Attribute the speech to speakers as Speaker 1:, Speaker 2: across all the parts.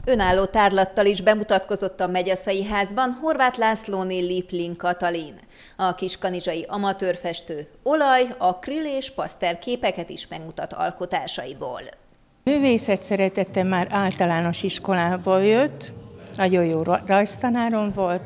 Speaker 1: Önálló tárlattal is bemutatkozott a Megyeszei Házban Horváth Lászlóné Lipling Katalin. A kiskanizsai amatőrfestő olaj, akril és pasztel képeket is megmutat alkotásaiból.
Speaker 2: Művészet szeretete már általános iskolából jött, nagyon jó rajztanárom volt,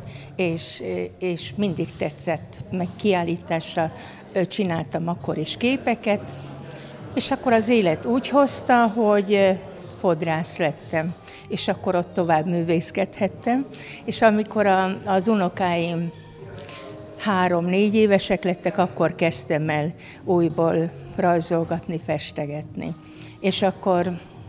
Speaker 2: és mindig tetszett, meg kiállításra csináltam akkor is képeket, és akkor az élet úgy hozta, hogy fodrász lettem, és akkor ott tovább művészkedhettem, és amikor az unokáim 3-4 évesek lettek, akkor kezdtem el újból rajzolgatni, festegetni. És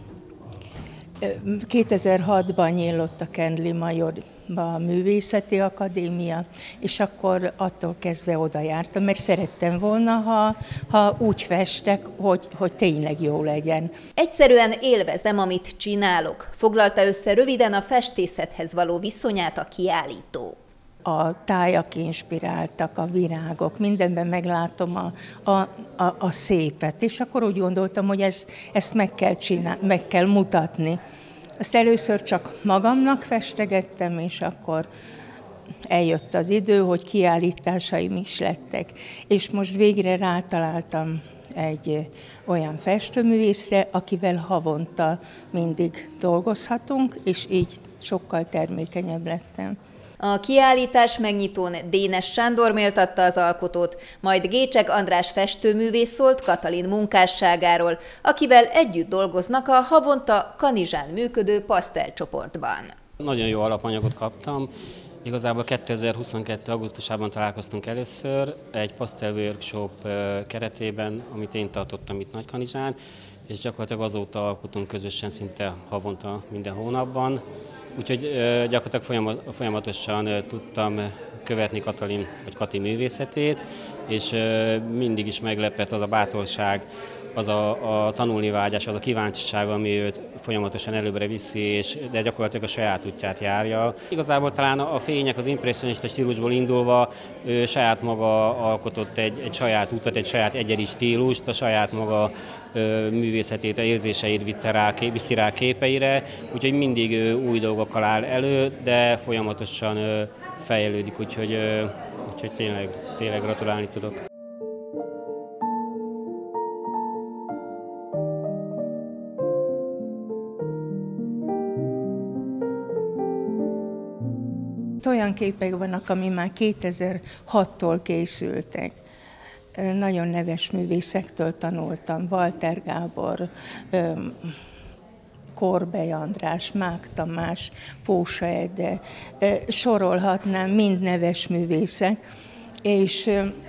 Speaker 2: akkor 2006-ban nyílott a Kendli-Majorba a Művészeti Akadémia, és akkor attól kezdve oda jártam, mert szerettem volna, ha úgy festek, hogy tényleg jó legyen.
Speaker 1: Egyszerűen élvezem, amit csinálok, foglalta össze röviden a festészethez való viszonyát a kiállító.
Speaker 2: A tájak inspiráltak, a virágok, mindenben meglátom a szépet, és akkor úgy gondoltam, hogy ezt meg kell mutatni. Azt először csak magamnak festegettem, és akkor eljött az idő, hogy kiállításaim is lettek. És most végre rátaláltam egy olyan festőművészre, akivel havonta mindig dolgozhatunk, és így sokkal termékenyebb lettem.
Speaker 1: A kiállítás megnyitón Dénes Sándor méltatta az alkotót, majd Gécsek András festőművész szólt Katalin munkásságáról, akivel együtt dolgoznak a havonta Kanizsán működő pasztelcsoportban.
Speaker 3: Nagyon jó alapanyagot kaptam. Igazából 2022. augusztusában találkoztunk először egy pasztel workshop keretében, amit én tartottam itt Nagykanizsán, és gyakorlatilag azóta alkotunk közösen szinte havonta minden hónapban. Úgyhogy gyakorlatilag folyamatosan tudtam követni Katalin vagy Kati művészetét, és mindig is meglepett az a bátorság, az a tanulni vágyás, az a kíváncsiság, ami őt folyamatosan előbbre viszi, de gyakorlatilag a saját útját járja. Igazából talán a fények, az impresszionista stílusból indulva saját maga alkotott egy saját utat, egy saját egyedi stílust, a saját maga művészetét, érzéseit viszi rá képeire, úgyhogy mindig új dolgokkal áll elő, de folyamatosan fejlődik, úgyhogy tényleg gratulálni tudok.
Speaker 2: Olyan képek vannak, ami már 2006-tól készültek. Nagyon neves művészektől tanultam, Walter Gábor, Korbei András, Mák Tamás, Pósa Ede, sorolhatnám, mind neves művészek. És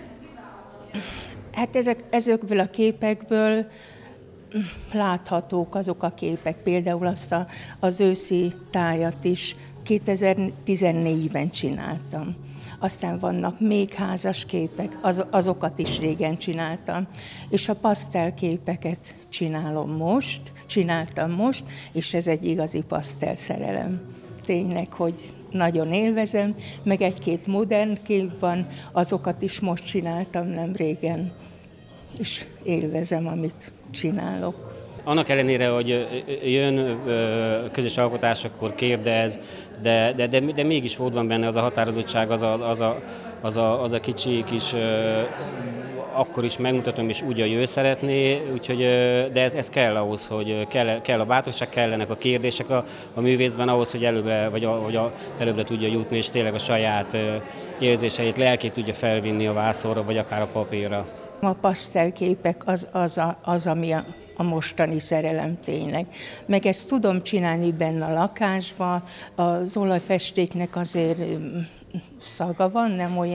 Speaker 2: hát ezekből a képekből láthatók azok a képek, például azt az őszi tájat is 2014-ben csináltam. Aztán vannak még házas képek, azokat is régen csináltam. És a pasztelképeket csináltam most, és ez egy igazi pasztel szerelem. Tényleg, hogy nagyon élvezem, meg egy-két modern kép van, azokat is most csináltam nem régen, és élvezem, amit csinálok.
Speaker 3: Annak ellenére, hogy jön közös alkotás, akkor kérdez, de mégis ott van benne az a határozottság, az a kicsi kis, akkor is megmutatom, és úgy, ahogy ő szeretné, úgyhogy, de ez kell ahhoz, hogy kell a bátorság, kellenek a kérdések a művészben ahhoz, hogy előbbre tudja jutni, és tényleg a saját érzéseit, lelkét tudja felvinni a vászonra, vagy akár a papírra.
Speaker 2: A pasztelképek az ami a mostani szerelem tényleg. Meg ezt tudom csinálni benne a lakásban, az olajfestéknek azért szaga van,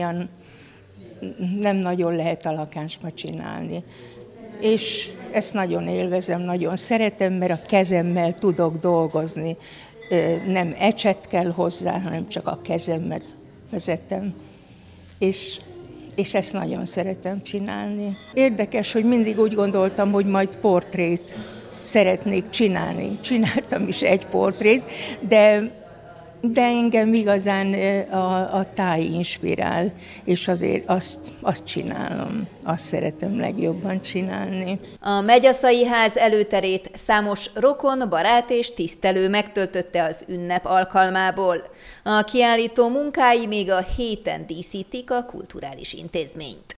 Speaker 2: nem nagyon lehet a lakásba csinálni. És ezt nagyon élvezem, nagyon szeretem, mert a kezemmel tudok dolgozni. Nem ecset kell hozzá, hanem csak a kezemet vezetem. És ezt nagyon szeretem csinálni. Érdekes, hogy mindig úgy gondoltam, hogy majd portrét szeretnék csinálni. Csináltam is egy portrét, de De engem igazán a táj inspirál, és azért azt csinálom, azt szeretem legjobban csinálni.
Speaker 1: A Megyaszai Ház előterét számos rokon, barát és tisztelő megtöltötte az ünnep alkalmából. A kiállító munkái még a héten díszítik a kulturális intézményt.